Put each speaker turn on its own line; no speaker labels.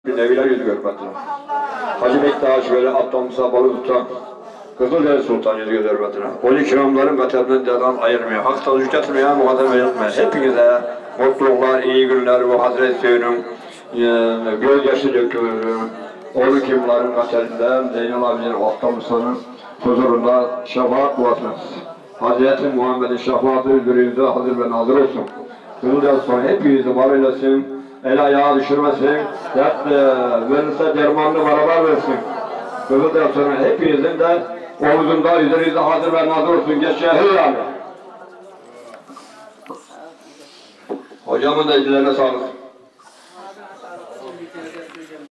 Neviler yüzü görmektir. Hacı Bektaş böyle Abdülhamsa balı tutan Kızıldeniz Sultan yüzü görmektir. Oli kiramların metebinden devam ayırmıyor. Hak tadı getirmeye muhatabı etmez. Hepinize mutluluklar, iyi günler bu Hazreti Hüseyin'in gözyaşı dökülür. Oğlu kimlerin metebinden Zeynel abinin Abdülhamsa'nın huzurunda şefaat duasınız. Hazreti Muhammed'in şefaatı üzerinize hazır ve nazır olsun. Kızıldeniz sonra hepinizi var eylesin. El ayağı düşürmesin, dert verirse dermanını beraber versin. Kızılden sonra hepinizin de omuzunda, üzerinizde hazır ve nazır olsun. Geçer yani. Hocamın da ellerine sağlık.